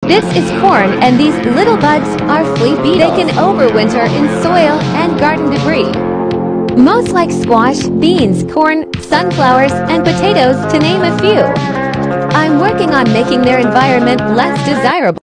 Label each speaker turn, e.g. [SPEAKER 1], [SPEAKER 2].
[SPEAKER 1] This is corn, and these little bugs are flea beetles. They can overwinter in soil and garden debris. Most like squash, beans, corn, sunflowers, and potatoes, to name a few. I'm working on making their environment less desirable.